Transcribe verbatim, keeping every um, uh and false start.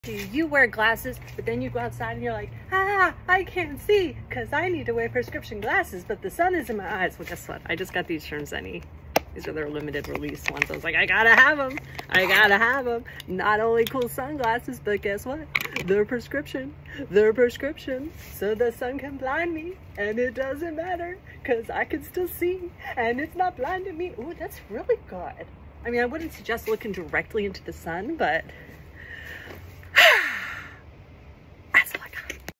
You wear glasses, but then you go outside and you're like, ah, I can't see because I need to wear prescription glasses, but the sun is in my eyes. Well, guess what? I just got these from Sunny. These are their limited release ones. I was like, I gotta have them. I gotta have them. Not only cool sunglasses, but guess what? They're prescription. They're prescription. So the sun can blind me, and it doesn't matter because I can still see, and it's not blinding me. Ooh, that's really good. I mean, I wouldn't suggest looking directly into the sun, but